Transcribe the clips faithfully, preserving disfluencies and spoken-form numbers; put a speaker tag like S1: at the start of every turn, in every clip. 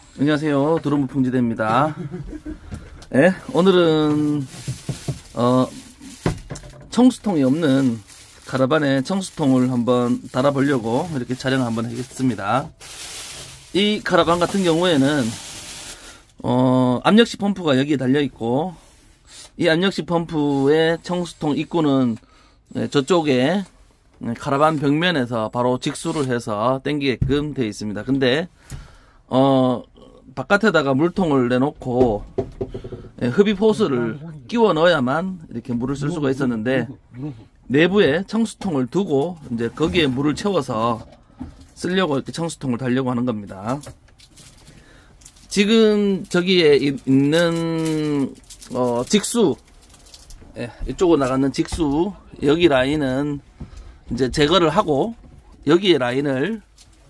S1: 안녕하세요. 드럼 풍지대입니다. 네, 오늘은 어, 청수통이 없는 카라반에 청수통을 한번 달아보려고 이렇게 촬영을 한번 하겠습니다. 이 카라반 같은 경우에는 어, 압력식 펌프가 여기에 달려있고, 이 압력식 펌프의 청수통 입구는 네, 저쪽에 네, 카라반 벽면에서 바로 직수를 해서 당기게끔 되어 있습니다. 근데 어, 바깥에다가 물통을 내놓고 예, 흡입 호스를 끼워 넣어야만 이렇게 물을 쓸 수가 있었는데, 내부에 청수통을 두고 이제 거기에 물을 채워서 쓰려고 이렇게 청수통을 달려고 하는 겁니다. 지금 저기에 있는 어, 직수, 예, 이쪽으로 나가는 직수, 여기 라인은 이제 제거를 하고, 여기에 라인을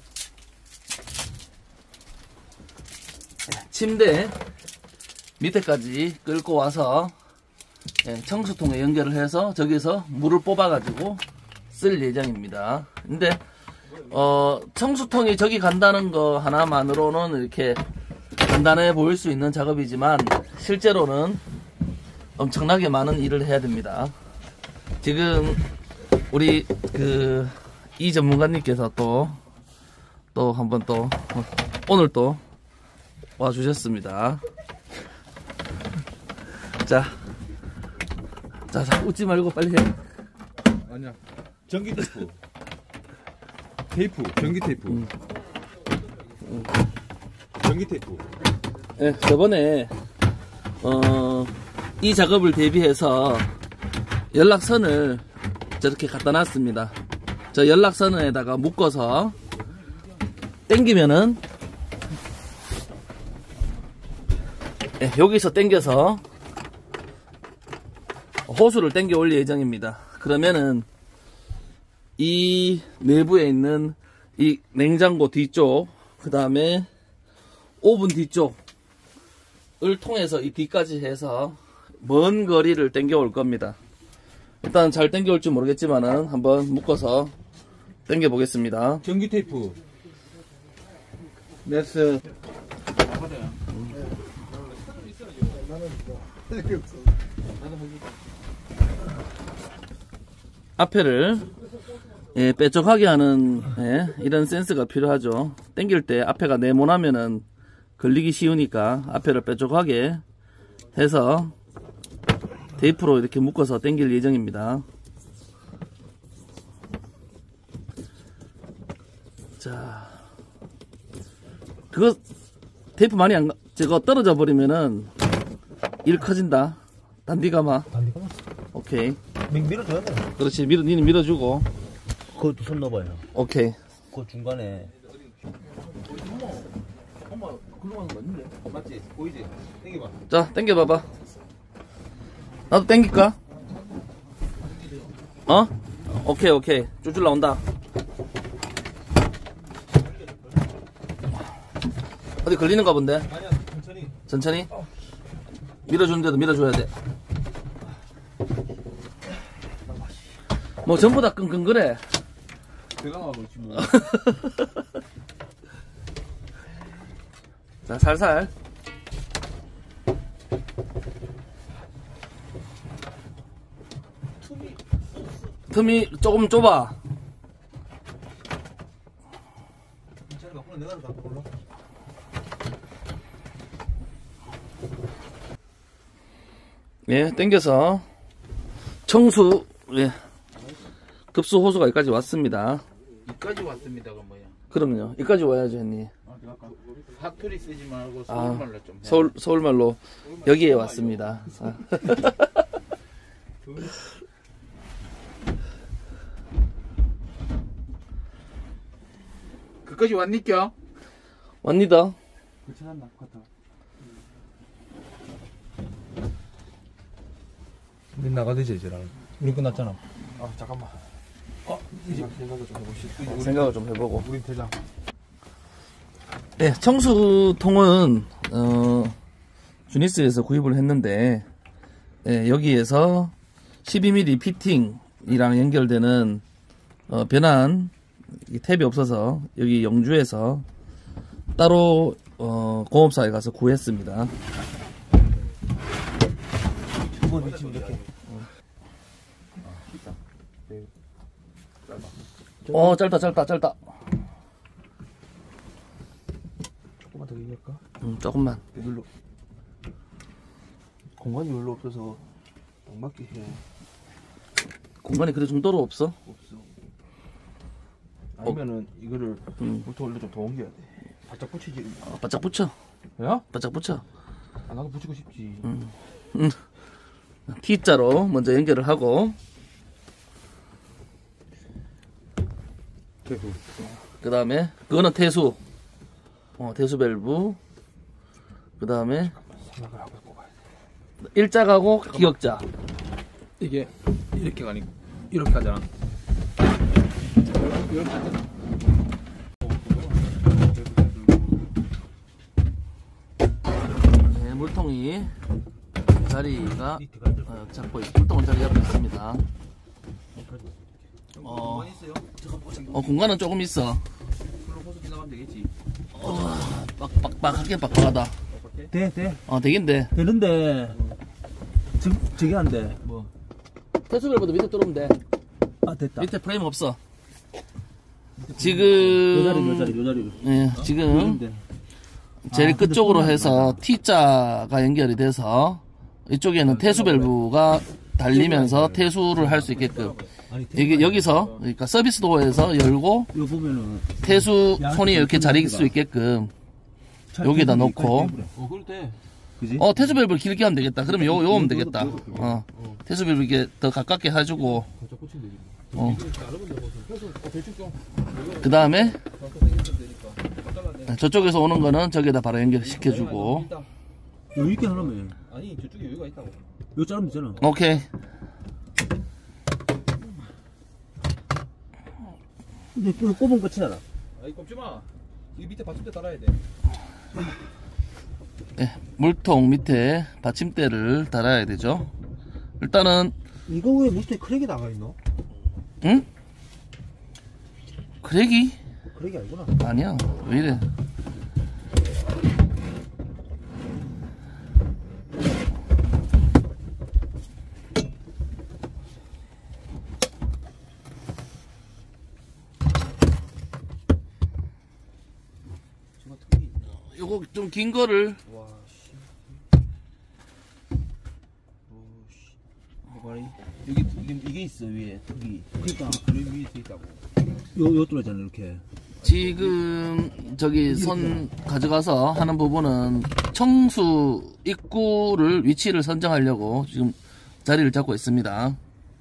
S1: 침대 밑에까지 끌고 와서 예, 청수통에 연결을 해서 저기서 물을 뽑아 가지고 쓸 예정입니다. 근데 어, 청수통이 저기 간다는 거 하나만으로는 이렇게 간단해 보일 수 있는 작업이지만, 실제로는 엄청나게 많은 일을 해야 됩니다. 지금 우리 그 이 전문가님께서 또 또 한번 또 오늘 또 와주셨습니다. 자, 자, 자, 웃지 말고 빨리 해.
S2: 아니야. 전기 테이프. 테이프. 전기 테이프. 음.
S1: 음.
S2: 전기 테이프.
S1: 네, 저번에 어, 이 작업을 대비해서 연락선을 저렇게 갖다 놨습니다. 저 연락선에다가 묶어서 당기면은 네, 여기서 당겨서 호수를 당겨 올릴 예정입니다. 그러면은 이 내부에 있는 이 냉장고 뒤쪽, 그 다음에 오븐 뒤쪽을 통해서 이 뒤까지 해서 먼 거리를 당겨 올 겁니다. 일단 잘 당겨 올지 모르겠지만은 한번 묶어서 당겨 보겠습니다.
S2: 전기 테이프. 네스.
S1: 앞에를 예, 빼쪽하게 하는 예, 이런 센스가 필요하죠. 당길 때 앞에가 네모나면은 걸리기 쉬우니까 앞에를 빼쪽하게 해서 테이프로 이렇게 묶어서 당길 예정입니다. 자, 그거 테이프 많이 안, 저거 떨어져 버리면은 일 커진다. 단디가마.
S3: 단디가마?
S1: 오케이.
S3: 밀, 밀어줘야 돼.
S1: 그렇지. 밀어, 니는 밀어주고.
S3: 그것도 손 넣어봐요.
S1: 오케이.
S3: 그 중간에.
S2: 엄마, 글로 가는 거 맞는데? 맞지? 보이지? 당겨봐.
S1: 자, 당겨봐봐. 나도 당길까? 어? 오케이, 오케이. 쫄쫄 나온다. 어디 걸리는가 본데?
S2: 아니야, 천천히.
S1: 천천히? 밀어주는데도 밀어줘야 돼. 뭐 전부 다 끙끙거려.
S2: 배가 나와서 있지 뭐.
S1: 자, 살살. 틈이 조금 좁아. 예, 당겨서 청수, 예, 급수 호수가 여기까지 왔습니다.
S2: 여기까지 왔습니다가 뭐야?
S1: 그럼요. 여기까지 와야죠, 형님.
S2: 사투리 쓰지 말고
S1: 아,
S2: 서울말로 좀 해.
S1: 서울, 서울말로 여기에 왔습니다. 아.
S2: 그까지 왔니껴?
S1: 왔니다.
S2: 괜찮았나? 같아.
S3: 우리 나가되지, 이제. 우리 끝났잖아.
S2: 아, 잠깐만. 어, 이제 생각을 좀 해보시.
S1: 생각을 좀 해보고.
S2: 우린 대장.
S1: 네, 청수통은 어, 주니스에서 구입을 했는데, 예, 여기에서 십이 밀리미터 피팅이랑 연결되는 어, 변환 이 탭이 없어서 여기 영주에서 따로 어, 공업사에 가서 구했습니다.
S3: 한번 미치면 이렇게.
S1: 어, 짧다, 짧다, 짧다.
S2: 조금만 더 얘기할까?
S1: 음, 조금만.
S2: 별로 공간이 별로 없어서 딱 맞게 해.
S1: 공간이 그래 정도로 없어?
S2: 없어. 아니면은 이거를
S1: 음.
S2: 볼트 원래 좀 더 옮겨야 돼. 바짝 붙이지.
S1: 어, 바짝 붙여.
S2: 야?
S1: 바짝 붙여.
S2: 아, 나도 붙이고 싶지.
S1: 음. 음. T자로 먼저 연결을 하고, 그 다음에, 그거는 태수. 어, 태수 밸브. 그 다음에,
S2: 생각을 하고 뽑아야 돼.
S1: 일자가고 기역자.
S2: 이게 이렇게가 아니고 이렇게 가잖아. 이렇게 하잖아.
S1: 네, 물통이 자리가 어, 잡고 있, 물통은 자리 잡고 있습니다. 어,
S2: 있어요?
S1: 어, 공간은 조금 있어.
S2: 풀로 호수 지나가면 되겠지.
S1: 어, 빡빡빡하게 빡빡하다.
S3: 돼, 돼.
S1: 어, 되긴 돼.
S3: 되는데, 저, 저게 안 돼.
S2: 뭐?
S1: 태수 밸브도 밑에 뚫으면 돼.
S3: 아, 됐다.
S1: 밑에 프레임 없어.
S3: 요
S1: 지금
S3: 자리, 요 자리, 요 자리로.
S1: 예, 지금
S3: 되는데.
S1: 제일
S3: 아, 근데
S1: 끝쪽으로
S3: 손이
S1: 해서 T자가 연결이 돼서 이쪽에는 태수 밸브가 달리면서 태수를 할 수 있게끔
S3: 아니,
S1: 이게 여기서 그러니까 서비스 도어에서 열고
S3: 요 보면은.
S1: 태수
S3: 야,
S1: 손이 이렇게 자리
S3: 태수
S1: 수 있게끔
S3: 차
S1: 여기다
S3: 테이블이
S1: 놓고.
S3: 여기까지
S2: 어, 그럴 때.
S3: 그지?
S1: 어 태수 밸브를 길게 하면 되겠다. 그러면 요 요 하면 되겠다. 어 태수 밸브 이렇게 더 가깝게 해주고
S2: 바짝 붙이면 되지.
S1: 어
S2: 알아보면 되고. 그래서 어, 대충 좀.
S1: 그 다음에
S2: 바꿔 생겼으면 되니까. 바꿔달라네.
S1: 저쪽에서 오는 거는 저기에다 바로 연결시켜주고.
S3: 요 이렇게 하려면.
S2: 아니, 저쪽에 여유가 있다고.
S3: 요 자르면 되잖아.
S1: 오케이.
S3: 근데 그거 꼽은 끝이잖아.
S2: 아이, 꼽지 마. 이 밑에 받침대 달아야 돼.
S1: 네, 물통 밑에 받침대를 달아야 되죠. 일단은
S3: 이거 왜 밑에 크랙이 나가 있노?
S1: 응? 크랙이?
S3: 크랙이 아니구나.
S1: 아니야. 왜 이래?
S2: 저거 특이.
S1: 요거 좀 긴 거를
S2: 와, 씨. 오, 씨. 이거 봐라. 여기, 이게, 이게 있어, 위에. 여기.
S3: 그러니까
S2: 여기 위에 돼 있다고.
S3: 요, 요 뚫어잖아, 이렇게.
S1: 지금 저기 선 가져가서 하는 부분은 청수 입구를 위치를 선정하려고 지금 자리를 잡고 있습니다.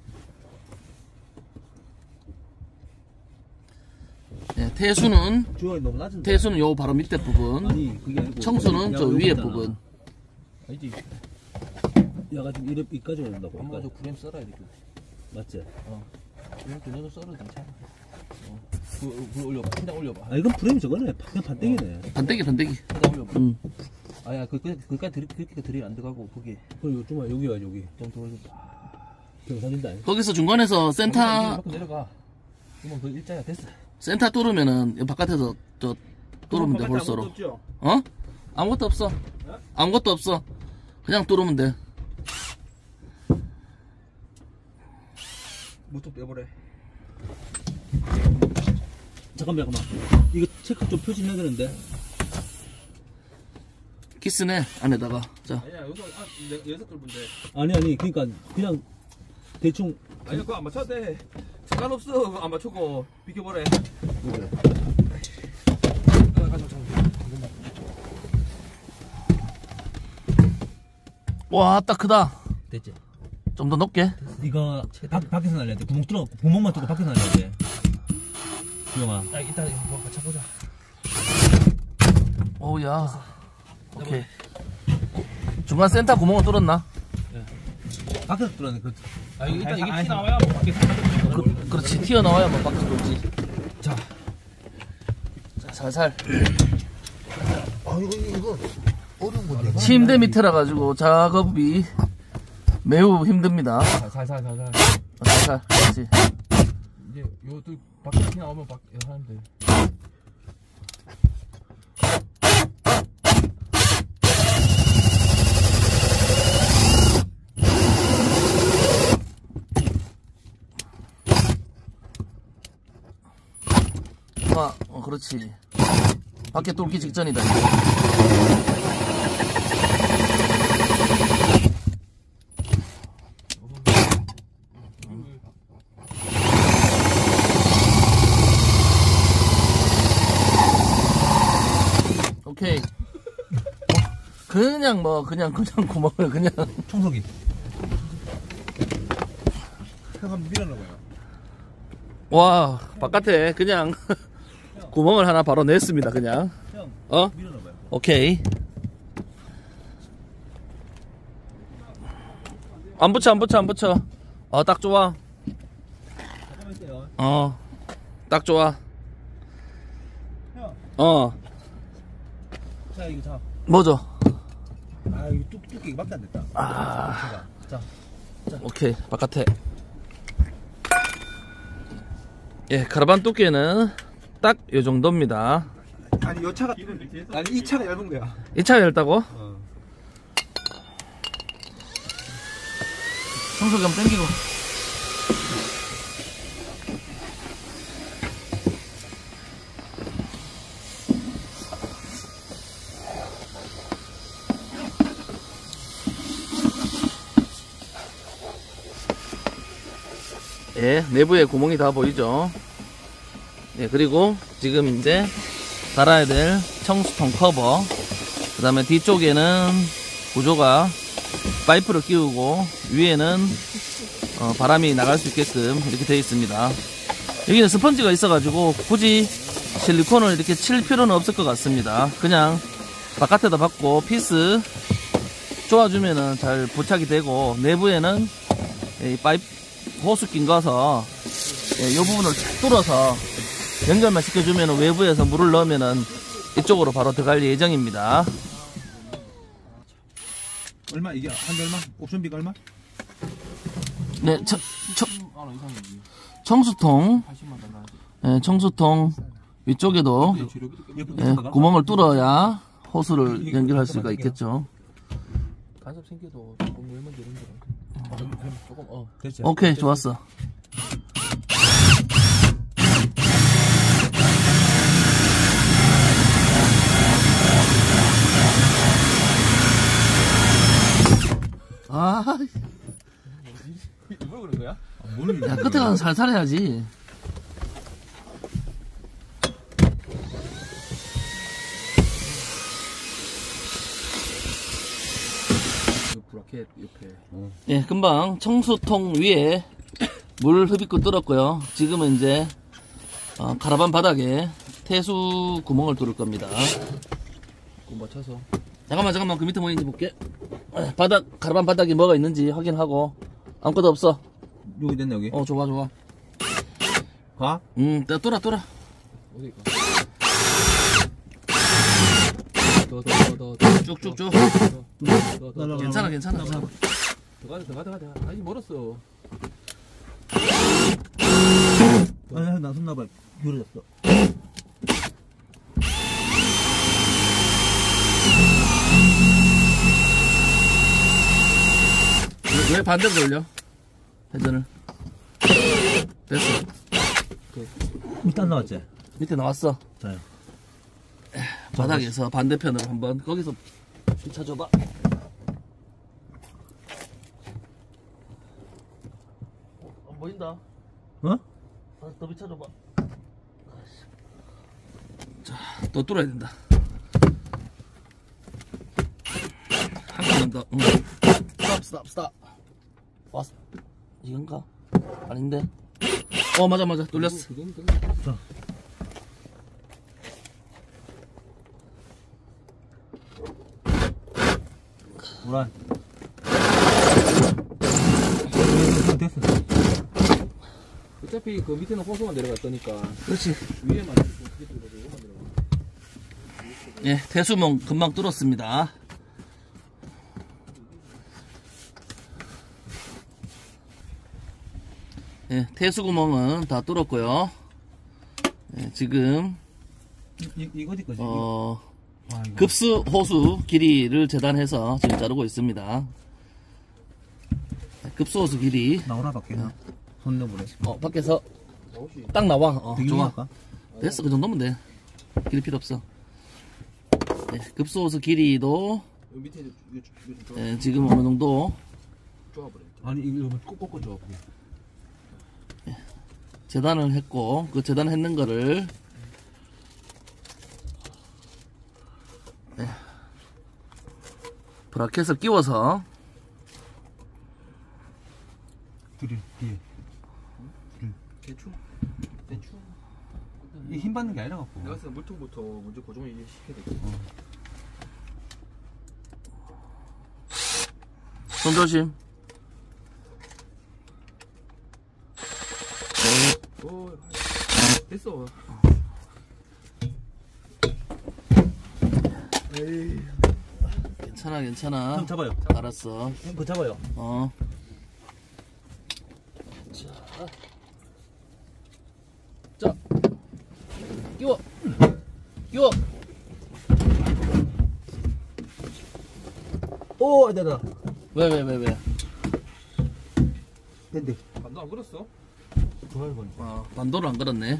S1: 네, 태수는
S3: 주얼이 너무 낮은데.
S1: 태수는 요 바로 밑에 부분,
S3: 아니, 그게 아니고.
S1: 청수는 저
S3: 야가
S1: 위에
S3: 있잖아.
S1: 부분.
S2: 아니지.
S3: 야가 지금 이래, 이까지 온다고.
S2: 엄마 저 구렘 썰어야 돼.
S3: 맞지?
S2: 구렘 그 정도 썰어도 괜찮아. 어. 그, 그 올려봐. 한장 올려봐.
S3: 아, 이건 프레임이 저거네. 그냥 반땡이네.
S1: 반대기 반대기.
S2: 한장 올려봐.
S1: 음.
S2: 아야, 그, 그, 그까지 드리, 그렇게 드릴 안 들어가고, 거기.
S3: 그리고 좀, 여기가 여기.
S2: 좀 더 올려봐.
S3: 경사진다.
S1: 거기서 중간에서 센터
S2: 이만큼 내려가. 이만 그 일자야, 됐어.
S1: 센터 뚫으면은 이 바깥에서 저 뚫으면 돼 볼서로. 어? 아무것도 없어. 아무것도 없어. 그냥 뚫으면 돼.
S2: 무통 빼버려.
S3: 잠깐만, 잠깐만. 이거 체크 좀 표시해야 되는데.
S1: 키스네 안에다가. 자.
S2: 아니야, 여기서, 아, 내, 여기서 뚫는데.
S3: 아니, 아니, 그니까, 그냥, 대충.
S2: 아니야, 그거 안 맞춰도 돼. 상관없어. 그거 안 맞추고, 비켜버려.
S3: 그래.
S1: 와, 딱 크다.
S2: 됐지?
S1: 좀 더 높게.
S3: 이거, 밖, 밖에서 날려야 돼. 구멍 뚫어, 구멍만 뚫고 밖에서 날려야 돼. 주영아.
S2: 아, 이따 이거 같이 보자.
S1: 오야. 오케이. 중간 센터 구멍은 뚫었나?
S3: 밖에서 뚫었네, 그.
S2: 아, 이거 일단 이게
S3: 아니,
S2: 티 나와야 뭐 밖에서.
S1: 그, 그렇지. 튀어나와야 뭐 밖에 돌지.
S2: 자.
S1: 자, 살살.
S3: 아, 이거, 이거, 어려운 건데.
S1: 침대 밑에라 가지고 작업이 매우 힘듭니다.
S2: 살살, 살살, 살살.
S1: 살살. 그렇지.
S2: 이제 요도 밖에 티 나오면 밖에 하면 돼.
S1: 그렇지. 밖에 뚫기 직전이다. 오케이. 그냥 뭐 그냥 그냥 구멍을 그냥
S3: 청소기. 형 한번 밀어놔봐요.
S1: 와 바깥에 그냥 구멍을 하나 바로 냈습니다. 그냥
S3: 형
S1: 어
S3: 밀어놔봐요.
S1: 오케이. 안 붙여 안 붙여 안 붙여. 어 딱 좋아.
S3: 잠깐만 있어요.
S1: 어 딱 좋아.
S3: 형,
S1: 어
S3: 자 이거 자.
S1: 뭐죠?
S3: 아 이거 뚝 뚝기밖에 안 됐다.
S1: 아
S3: 자.
S1: 오케이 바깥에. 예 카라반 두께는 딱 요 정도입니다.
S3: 아니 요 차가 아니 이 차가 얇은 거야.
S1: 이 차가 얇다고?
S3: 어.
S1: 청소기 한번 당기고. 예, 내부에 구멍이 다 보이죠? 예, 그리고 지금 이제 달아야 될 청수통 커버, 그 다음에 뒤쪽에는 구조가 파이프를 끼우고 위에는 어, 바람이 나갈 수 있게끔 이렇게 되어 있습니다. 여기는 스펀지가 있어가지고 굳이 실리콘을 이렇게 칠 필요는 없을 것 같습니다. 그냥 바깥에다 받고 피스 조아주면은 잘 부착이 되고, 내부에는 이 파이프 호수 낀 거서 이 부분을 뚫어서 연결만 시켜주면 외부에서 물을 넣으면은 이쪽으로 바로 들어갈 예정입니다.
S3: 얼마 이게 한대 얼마? 옵션비가 얼마?
S1: 네, 청, 청,
S2: 아, 이상이지.
S1: 청수통,
S2: 팔십만 원 나지.
S1: 예, 청수통 위쪽에도 예, 구멍을 뚫어야 호수를 연결할 수가 있겠죠.
S2: 간섭 생겨도 조금 물면 되는 거라. 조금 어.
S3: 됐지.
S1: 오케이, 좋았어. 아,
S2: 일부러 그런 거야?
S3: 뭘
S1: 야, 끝에 가서 살살 해야지.
S2: 브라켓 옆에.
S1: 예, 금방 청수통 위에 물 흡입구 뚫었고요. 지금은 이제 어, 카라반 바닥에 태수 구멍을 뚫을 겁니다.
S2: 그 맞춰서.
S1: 잠깐만 잠깐만 그 밑에 뭐 있는지 볼게. 에, 바닥 카라반 바닥에 뭐가 있는지 확인하고. 아무것도 없어.
S3: 여기 됐네 여기.
S1: 어 좋아 좋아.
S3: 가?
S1: 음 뚫어 뚫어 뚫어.
S2: 어디 가? 더 더 더 더.
S1: 쭉쭉쭉.
S2: 더더더.
S1: 괜찮아 괜찮아.
S2: 더 가자 더 가자 더 가자. 아직 멀었어.
S3: 아니 나 손나봐. 요래졌어.
S1: 왜, 왜 반대로 돌려? 회전을. 됐어.
S3: 밑에 안 나왔지?
S1: 밑에 나왔어.
S3: 자요.
S1: 바닥에서 반대편으로 한번 거기서 비춰줘봐. 어, 보인다.
S3: 어?
S1: 아, 더 비춰줘봐. 자, 또 뚫어야 된다. 한 번만 더. 응. 스탑, 스탑, 스탑. 왔어. 이건가? 아닌데. 어, 맞아, 맞아. 뚫렸어.
S3: 자. 뭐라? 됐어.
S2: 어차피 그 밑에는 호수만 내려갔더니까
S1: 그렇지.
S2: 위에만 이거만 내려가.
S1: 예, 태수문 금방 뚫었습니다. 예, 태수구멍은 다 뚫었고요. 예, 지금
S3: 이, 이거 어디 거지?
S1: 어,
S3: 와, 이거.
S1: 급수 호수 길이를 재단해서 지금 자르고 있습니다. 급수 호수 길이
S3: 나오나 밖에. 손 넣어보래.
S1: 어, 밖에서
S2: 나오시.
S1: 딱 나와. 어,
S3: 되게
S1: 좋아.
S3: 할까?
S1: 됐어, 그 정도면 돼. 길이 필요 없어. 네, 급소호스 길이도
S2: 여기 밑에 이거 좀- 이거 좀
S1: 네, 지금 어느 정도
S2: 쪼아버려.
S3: 아니 이거 꼭 꺾어 줘.
S1: 재단을 했고, 그 재단했는 거를 네, 브라켓을 끼워서
S3: 드릴 뒤에.
S2: 대충 대충.
S3: 이 힘 받는 게 아니라 갖고.
S2: 내가 봤을 때 물통부터 먼저 고정을 이제 시켜야 되겠다.
S1: 손 조심.
S2: 오, 됐어. 에이.
S1: 괜찮아, 괜찮아.
S3: 형 잡아요.
S1: 알았어.
S3: 형 그거 잡아요.
S1: 어. 자. 자. 끼워. 끼워.
S3: 오, 됐다.
S1: 왜, 왜, 왜, 왜?
S3: 됐대.
S2: 반도 안 걸었어?
S3: 좋아요, 건.
S1: 아, 반도를 안 걸었네.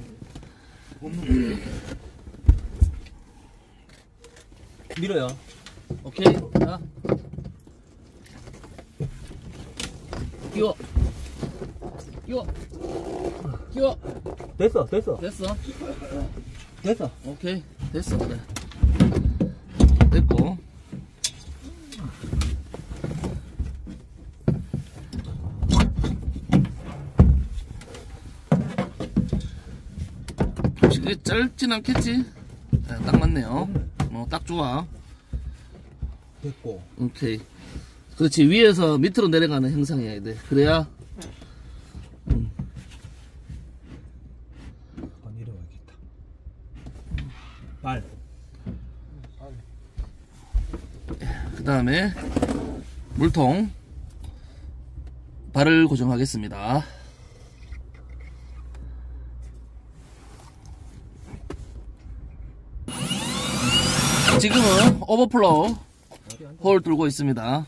S3: 밀어요.
S1: 오케이. 자. 끼워. 끼워. 끼워.
S3: 됐어, 됐어,
S1: 됐어.
S3: 됐어.
S1: 오케이. 됐어. 그래. 됐고. 이게 짧진 않겠지? 네, 딱 맞네요. 어, 딱 좋아.
S3: 됐고.
S1: 오케이. 그렇지. 위에서 밑으로 내려가는 형상이어야 돼. 그래야
S3: 아, 내려와야겠다. 발.
S1: 그 다음에 물통 발을 고정하겠습니다. 지금은 오버플로우 홀 뚫고 있습니다.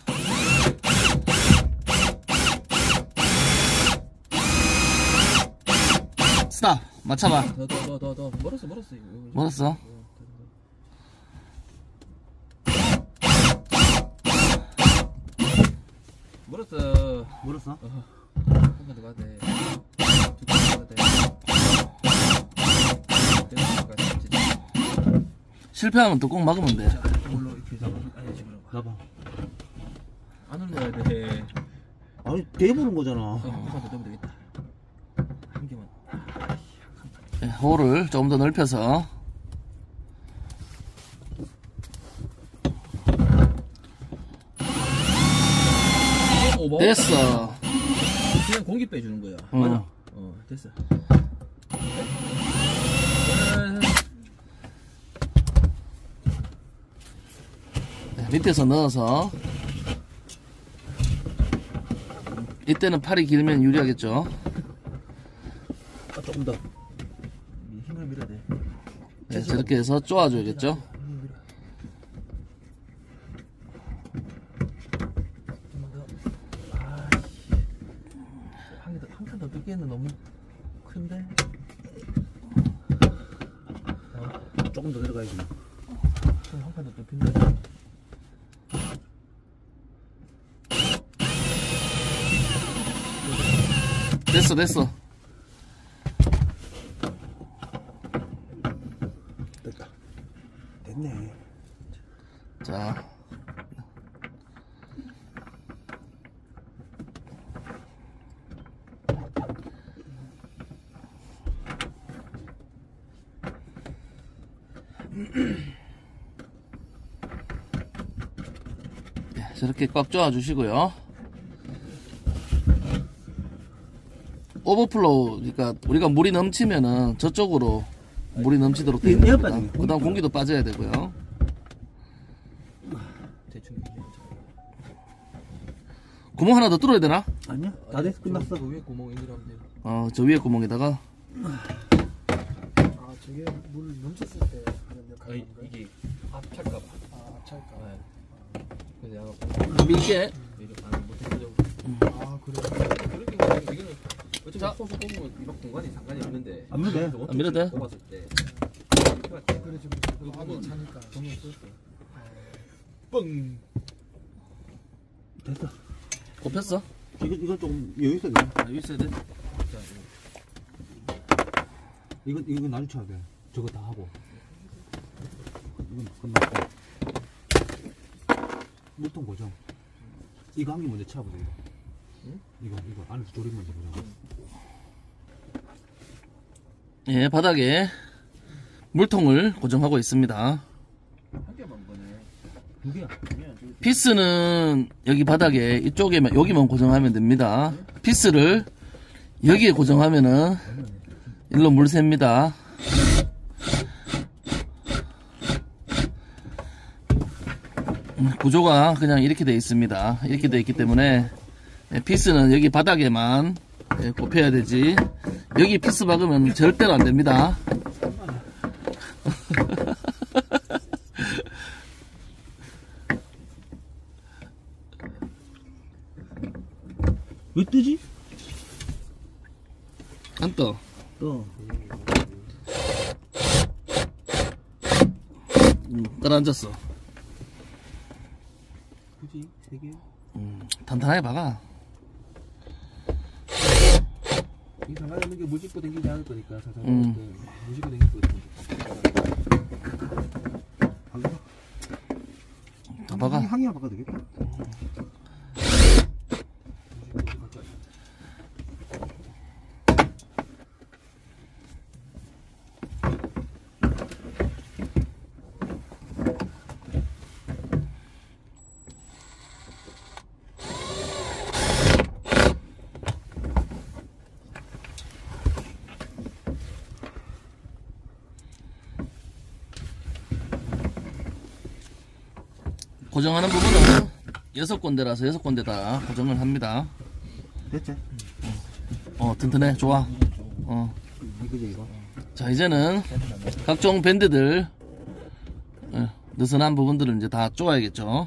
S1: 스탑. 맞춰봐.
S2: 더 더 더 더 더 멀었어 멀었어 이거.
S1: 멀었어?
S2: 멀었어.
S3: 멀었어?
S2: 한칸 더 가야 돼. 두칸더 가야 돼. 내가 가야
S1: 실패하면 뚜껑 막으면 돼.
S2: 물로 이렇게 잡아. 아니 지금
S3: 나봐.
S2: 안으로 넣어야 돼.
S3: 아니, 대보는 거잖아.
S2: 어, 한칸 더 넣으면 되겠다. 한 개만.
S1: 네, 홀을 조금 더 넓혀서
S2: 오버.
S1: 됐어.
S2: 그냥 공기 빼주는 거야.
S1: 어.
S2: 맞아. 어, 됐어.
S1: 네, 밑에서 넣어서 이때는 팔이 길면 유리하겠죠.
S3: 아, 조금 더.
S2: 힘을 밀어야 돼.
S1: 네, 저렇게 해서 쪼아줘야겠죠.
S2: 좀만 더. 아, 한 개 더, 한 칸 더 뜯기에는 너무 큰데.
S3: 조금 더 내려가야지.
S2: 한 칸 더 뜯긴다.
S1: 됐어, 됐어.
S3: 됐다. 됐네.
S1: 자. 네, 저렇게 꽉 조아 주시고요. 오버플로우, 그러니까 우리가 물이 넘치면은 저쪽으로 물이 넘치도록 되어
S3: 에어
S1: 있습니다.
S3: 빠지네.
S1: 그 다음 공기도 빠져야 되고요.
S2: 대충.
S1: 구멍 하나 더 뚫어야 되나?
S3: 아니야? 다 됐어, 끝났어.
S2: 그 위에 구멍 연결하면 돼.
S1: 어, 저 위에 구멍에다가.
S4: 아 저게 물 넘쳤을 때 하는
S2: 아,
S4: 역할인 건가요?
S2: 이게 압찰까봐.
S4: 아 찰까.
S2: 네. 그래서 내가
S1: 밀게.
S2: 이렇게 반응 못해가지고.
S4: 아 그래.
S2: 그렇게 보면 이거는 어차피
S1: 자.
S2: 소수 뽑으면 이막 공간이 상관이 없는데.
S3: 안 밀어도 돼.
S2: 원투
S1: 안 밀어도 돼.
S2: 뽑았을 때. 이렇게
S4: 그렇지. 그 압이 차니까.
S2: 뻥.
S3: 됐어.
S1: 꼽혔어?
S3: 이거 이거 좀 여유 있어야 돼.
S1: 아, 여기 있어야 돼.
S3: 이거 이거 나중에 쳐야 돼. 저거 다 하고. 이건 끝났고. 물통 고정. 이거 한 개 먼저 쳐보자 이거. 응? 이거 이거 안에서 조립 먼저 보자.
S1: 예, 바닥에 물통을 고정하고 있습니다.
S2: 한 개만 거네.
S3: 두 개야.
S1: 피스는 여기 바닥에 이쪽에만 여기만 고정하면 됩니다. 피스를 여기에 고정하면은 일로 물 셉니다. 음, 구조가 그냥 이렇게 되어 있습니다. 이렇게 되어 있기 때문에 피스는 여기 바닥에만 꼽혀야 되지, 여기 피스 박으면 절대로 안 됩니다.
S3: 왜 뜨지?
S1: 안 떠.
S3: 떠.
S1: 음, 깔아앉았어.
S3: 굳이 세 개?
S1: 음, 탄탄하게 박아.
S2: 이 상가는 게 무집고 댕기지 않을 거니까 사실
S1: 음.
S2: 무집고 댕길 거거든.
S1: 더 박아.
S3: 한 개만 박아도 되겠다.
S1: 고정하는 부분은 여섯 군데라서 여섯 군데 다 고정을 합니다.
S3: 됐지?
S1: 어, 튼튼해. 좋아. 어.
S3: 이거지 이거.
S1: 자, 이제는 각종 밴드들, 예, 느슨한 부분들을 이제 다 쪼아야겠죠.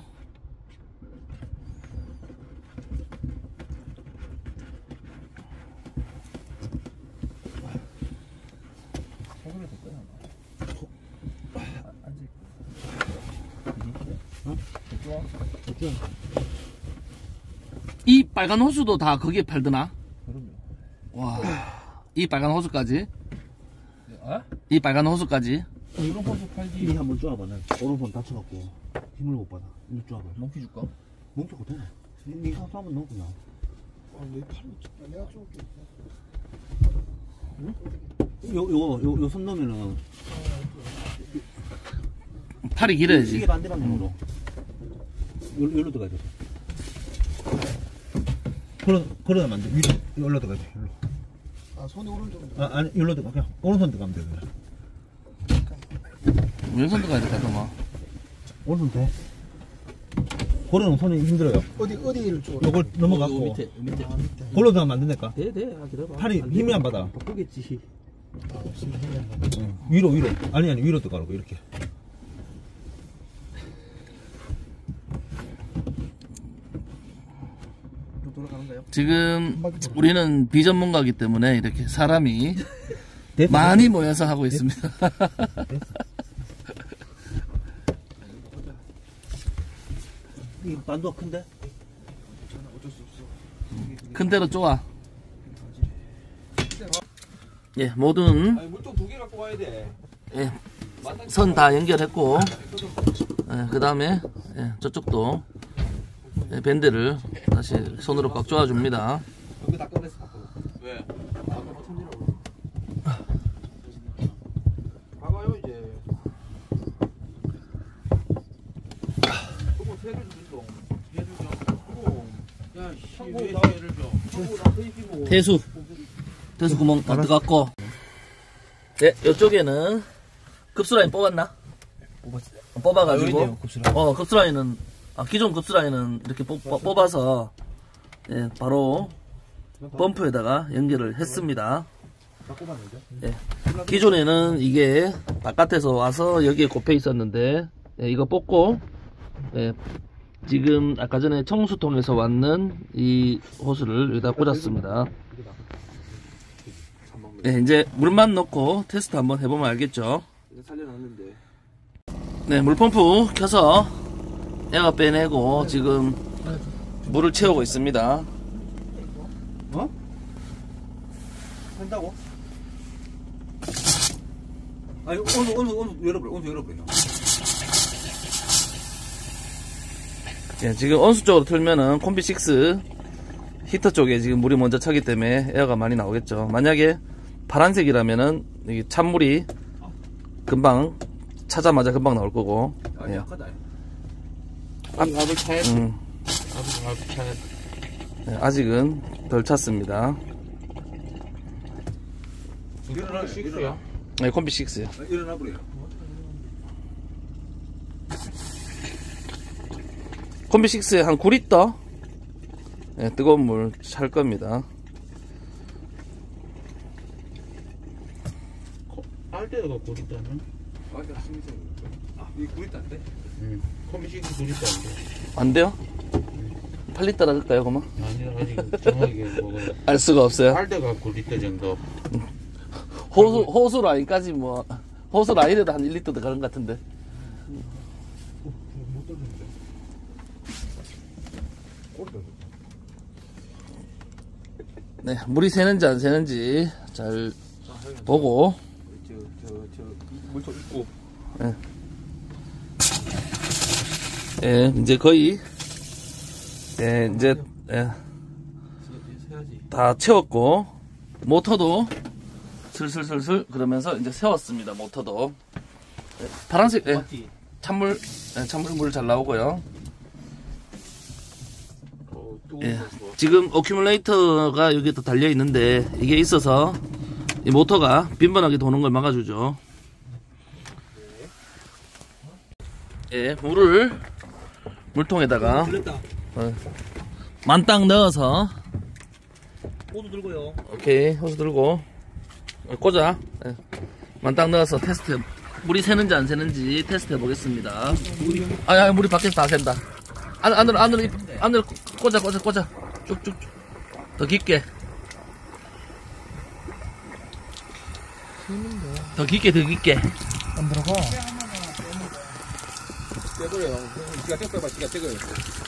S1: 이 빨간 호수도 다 거기에 팔드나?
S2: 그럼요.
S1: 와, 이 빨간 호수까지?
S2: 아?
S1: 이 빨간 호수까지?
S2: 이런 호수 팔지.
S3: 이 한번 쪼아봐. 나 오른손 다쳐갖고 힘을 못 받아. 이 쪼아봐.
S2: 몽키 줄까?
S3: 멈춰도 되나? 니가 한번 넣어 그냥.
S4: 아, 내 팔로 쳤다. 내가 쏠게.
S3: 요 요 요 요 손 넣으면은
S1: 팔이 길어야지.
S3: 이게 반대 방향으로. 요 요로 들어가야 돼. 걸어 걸어가면 안 돼. 위로 여기로 들어가야 돼. 여기로.
S4: 아, 손이 오른쪽으로.
S3: 아 아니 여기로 들어가. 그냥 오른손 들어가면 돼. 그냥.
S1: 왼손 들어가야 돼, 잠깐만.
S3: 오른손 돼. 걸어는 손이 힘들어요.
S4: 어디, 어디를 줘?
S3: 요걸 넘어가고.
S2: 요 밑에, 요 밑에.
S4: 아, 밑에.
S3: 걸어 들어가면 안 된다니까.
S2: 돼, 돼. 아, 기다려봐.
S3: 팔이 힘이 안 받아.
S2: 바꾸겠지.
S4: 아, 없으면 힘이 안 나.
S3: 응. 위로 위로. 아니 아니 위로 들어가라고 이렇게.
S2: 또 돌아가는가요?
S1: 지금 우리는 비전문가이기 때문에 이렇게 사람이
S3: 됐어.
S1: 많이 모여서 하고 있습니다.
S3: 이 반도가 큰데?
S2: 어쩔 수 없어.
S1: 큰 대로 쪼아. 예, 모든
S2: 아니, 물통 두 개 갖고 와야 돼.
S1: 예, 선 다 연결했고, 예, 그 다음에 예, 저쪽도 예, 밴드를 다시 손으로 꽉 쪼아줍니다.
S2: 여기 다 꺼냈어, 바꿔. 왜? 아까 뭐 천지라고. 박아요, 이제. 그거 세를 줘, 얘를 줘. 야, 씨, 왜 얘를 줘? 창고 다 테이프고.
S1: 태수, 태수 구멍 다 들어갔고, 네, 이쪽에는 급수라인 뽑았나?
S2: 뽑았어.
S1: 뽑아가지고,
S2: 아, 여기 있네요, 급수라인.
S1: 어, 급수라인은, 아, 기존 급수라인은 이렇게 뽑, 뽑아서, 예, 바로 펌프에다가 연결을 했습니다.
S2: 다 꼽았는데?
S1: 예. 기존에는 이게 바깥에서 와서 여기에 꼽혀 있었는데, 예, 이거 뽑고, 예, 지금 아까 전에 청수통에서 왔는 이 호스를 여기다 꽂았습니다. 예, 이제 물만 넣고 테스트 한번 해보면 알겠죠.
S2: 살려놨는데.
S1: 네, 물펌프 켜서 에어 빼내고 지금 물을 채우고 있습니다.
S2: 어? 한다고? 아니 온수 온수 온수 열어버려 온수 열어버려.
S1: 예, 지금 온수 쪽으로 틀면은 콤비식스 히터 쪽에 지금 물이 먼저 차기 때문에 에어가 많이 나오겠죠. 만약에 파란색이라면은 이 찬물이 금방 차자마자 금방 나올 거고.
S2: 아니
S1: 예.
S2: 약하다.
S1: 아,
S2: 압을 차야 돼.
S1: 음,
S2: 압을 압을 차야 돼.
S1: 네, 아직은 덜 찼습니다.
S2: 일어나 식스야.
S1: 네, 콤비식스요.
S2: 일어나 버려.
S1: 콤비식스에 한 구 리터 네, 뜨거운 물 찰 겁니다.
S2: 알때가 구리다는? 알때가 스미스. 아, 이 구리다인데? 응. 컴비식이 구리다인데.
S1: 안 돼요? 팔 리터라 할까요, 그러면?
S2: 아니 아직 정확하게 뭐가.
S1: 알 수가 없어요.
S2: 알때가 구리다 정도.
S1: 호수, 호수 라인까지 뭐, 호수 라인에도 한 일 리터 들어가는 것 같은데.
S2: 못 떨어진데.
S1: 네, 물이 새는지 안 새는지 잘 보고.
S2: 저, 저, 저, 물통 있고.
S1: 예. 예, 이제 거의, 예, 이제, 예,
S2: 세야지.
S1: 다 채웠고, 모터도 슬슬슬슬 그러면서 이제 세웠습니다, 모터도. 예, 파란색, 예, 찬물, 예, 찬물 물 잘 나오고요.
S2: 어, 또
S1: 예, 지금 어큐뮬레이터가 여기 또 달려 있는데 이게 있어서 이 모터가 빈번하게 도는 걸 막아주죠. 예, 물을 물통에다가 어, 만땅 넣어서
S3: 호두 들고요.
S1: 오케이 호수 들고 어, 꽂아. 예, 만땅 넣어서 테스트 물이 새는지 안 새는지 테스트 해보겠습니다. 아야 아, 물이 밖에서 다 샌다. 안, 안으로 안으로 입- 안으로 꽂아 꽂아 꽂아 쭉쭉쭉 더 깊게 더 깊게 더 깊게
S4: 안 들어가.
S2: 떼버려. 지가 떼봐봐, 지가 떼거려.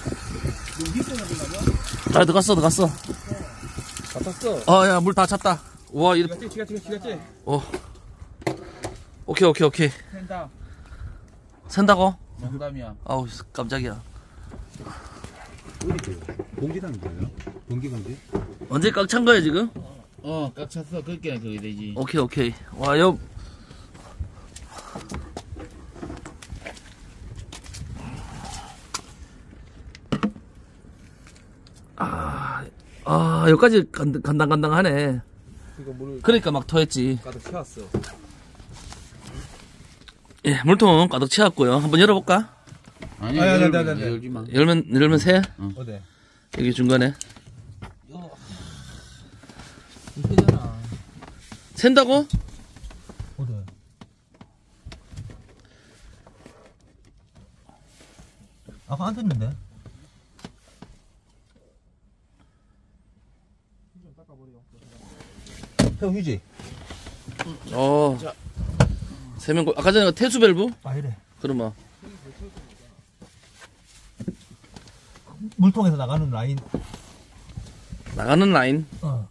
S1: 잘 들어갔어 들어갔어.
S2: 다 탔어.
S1: 어야 물 다 찼다. 와 이렇게
S2: 지가 떼, 지가 떼, 지가 떼.
S1: 어 오케이 오케이 오케이
S2: 샌다.
S1: 샌다고?
S2: 농담이야.
S1: 아우 깜짝이야.
S2: 어디 공기 단 거예요? 공기 공기?
S1: 언제 꽉 찬 거야 지금?
S2: 어, 꽉 찼어. 그렇게 그게 되지.
S1: 오케이 오케이 와요. 아, 아 여기까지 간, 간당간당하네.
S2: 이거 물을
S1: 그러니까 막 토했지.
S2: 가득 채웠어.
S1: 예, 물통 가득 채웠고요. 한번 열어볼까?
S2: 아니,
S4: 아니, 아니,
S2: 열지
S4: 아니,
S2: 마,
S4: 아니.
S2: 열지 마.
S1: 열면 열면 새
S4: 어디?
S1: 여기 중간에
S2: 세잖아.
S1: 샌다고?
S4: 어디? 아까 안 떴는데? 형 휴지.
S1: 어. 세면 고- 아까 전에 그 태수 밸브?
S4: 아 이래.
S1: 그러면
S4: 물통에서 나가는 라인.
S1: 나가는 라인.
S4: 어.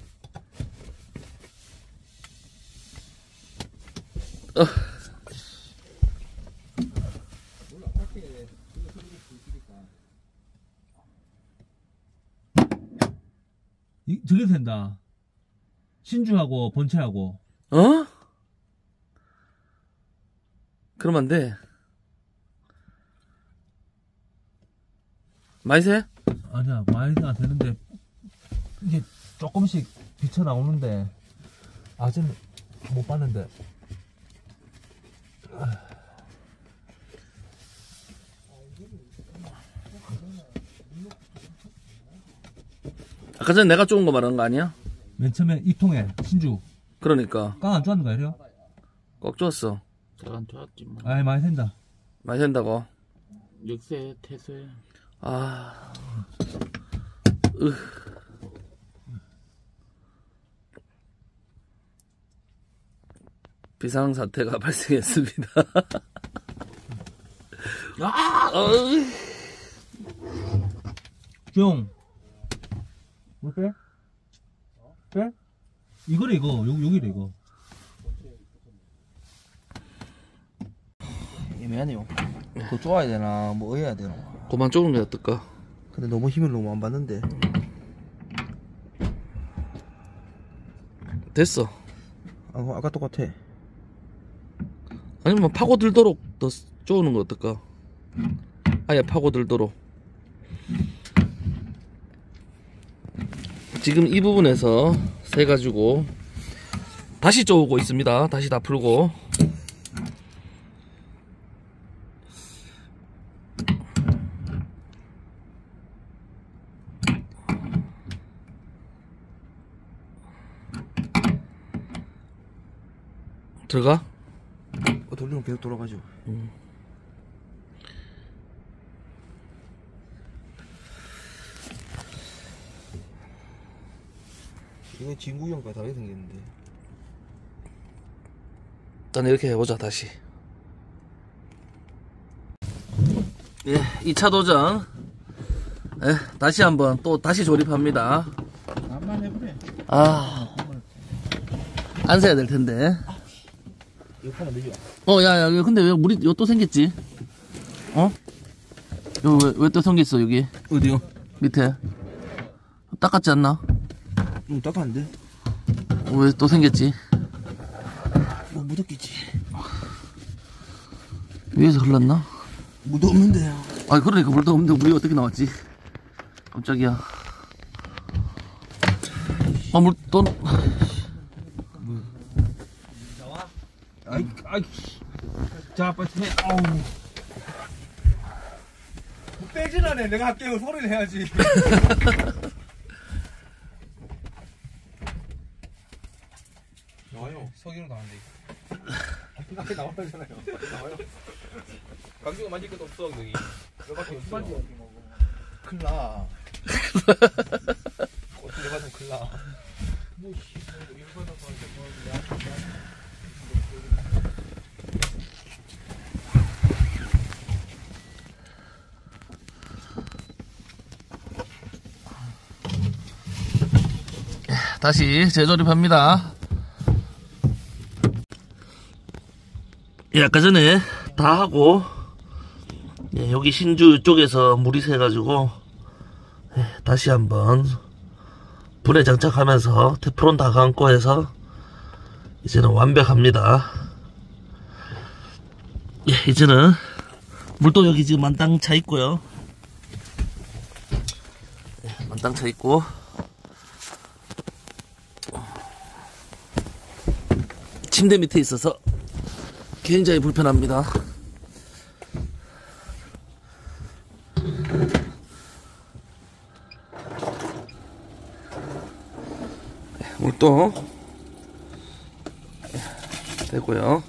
S1: 어.
S3: 이, 저게 된다. 신주하고 본체하고.
S1: 어? 그러면 안 돼. 많이 새?
S3: 아니야, 많이는 안 되는데, 이게 조금씩 비쳐 나오는데, 아직은 못 봤는데.
S1: 아까 전에 내가 좋은 거 말하는 거 아니야?
S3: 맨 처음에 이 통에 신주.
S1: 그러니까
S3: 깡 안 좋아하는 거 아니에요?
S1: 꽉 줬어.
S2: 잘안 좋았지 뭐.
S3: 아이, 많이 된다.
S1: 많이 된다고.
S2: 역세, 태세.
S1: 아, 으. 비상사태가 발생했습니다. 아! 어이.
S3: 형. 뭐 빼? 빼? 이거래, 이거. 요, 여기래, 이거.
S2: 애매하네요. 더 쪼아야 되나, 뭐 해야 되나.
S1: 그만 쪼는 게 어떨까?
S2: 근데 너무 힘을 너무 안 받는데.
S1: 됐어.
S2: 아, 아까 똑같아.
S1: 아니면 파고들도록 더 쪼는 거 어떨까? 아예 파고들도록. 지금 이 부분에서 세 가지고 다시 쪼고 있습니다. 다시 다 풀고. 들어가?
S2: 어, 돌리면 계속 돌아가죠.
S1: 음.
S2: 이거 진구형과 다르게 생겼는데.
S1: 일단 이렇게 해보자. 다시. 예, 이 차 도전. 예, 다시 한번 또 다시 조립합니다.
S2: 나만 해보래.
S1: 아, 안 새야 될 텐데.
S2: 이거 하면 되죠?
S1: 어, 야, 야, 근데 왜 물이 요 또 생겼지? 어? 요 왜 왜 또 생겼어 여기
S2: 어디요?
S1: 밑에? 닦았지 않나?
S2: 응, 딱한데.
S1: 왜 또 생겼지?
S2: 뭐 묻었겠지.
S1: 위에서 흘렀나?
S2: 묻 없는데요.
S1: 아, 그러니까 물도 없는데 물이 어떻게 나왔지? 깜짝이야. 아, 물 또.
S2: 아이, 아이. 자, 빨리 해. 아우. 뭐 빼진 않네. 내가 할게요. 소리를 해야지. 나와요. 석유로 나왔는데, 이거. 앞에 나와야잖아요. 나와요. 강규가 만질 것도 없어, 여기. 여기밖에 없어. 큰일 나. 꽃을 내봐서 큰일 나. 뭐, 씨, 이거 받아서 이제 뭐,
S1: 다시 재조립합니다. 예, 아까 전에 다 하고, 예, 여기 신주 쪽에서 물이 새가지고, 예, 다시 한번 불에 장착하면서 테프론 다 감고 해서 이제는 완벽합니다. 예, 이제는 물도 여기 지금 만땅 차 있고요. 예, 만땅 차 있고. 침대 밑에 있어서 굉장히 불편합니다. 물도 되고요.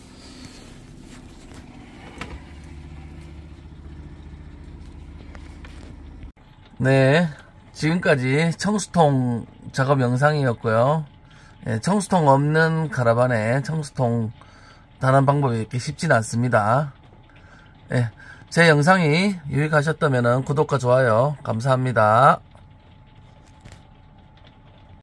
S1: 네, 지금까지 청수통 작업 영상이었고요. 예, 청수통 없는 카라반에 청수통 다는 방법이 이렇게 쉽지는 않습니다. 예, 제 영상이 유익하셨다면 구독과 좋아요 감사합니다.